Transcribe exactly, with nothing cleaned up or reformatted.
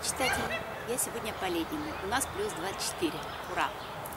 читатели! Я сегодня по-летнему. У нас плюс двадцать четыре. Ура!